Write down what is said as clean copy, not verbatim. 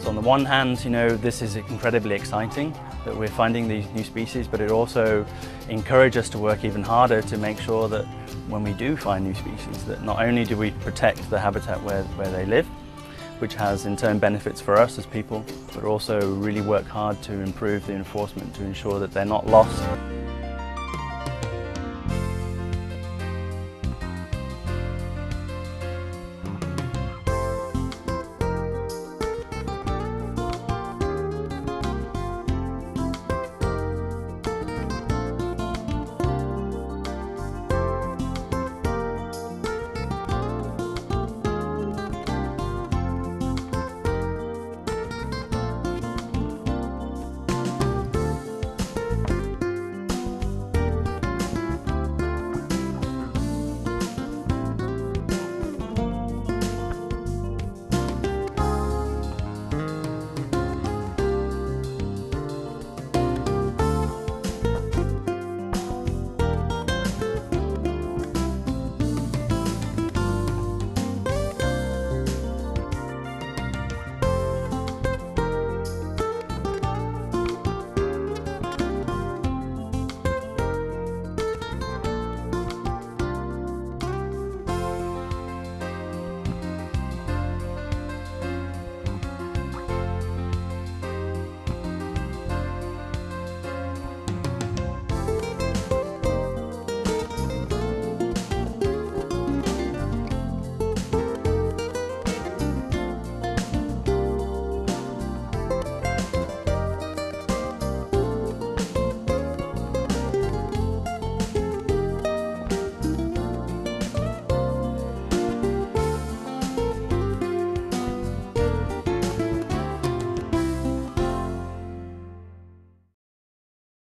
So on the one hand, this is incredibly exciting that we're finding these new species, but it also encourages us to work even harder to make sure that when we do find new species, that not only do we protect the habitat where they live, which has in turn benefits for us as people, but also really work hard to improve the enforcement to ensure that they're not lost.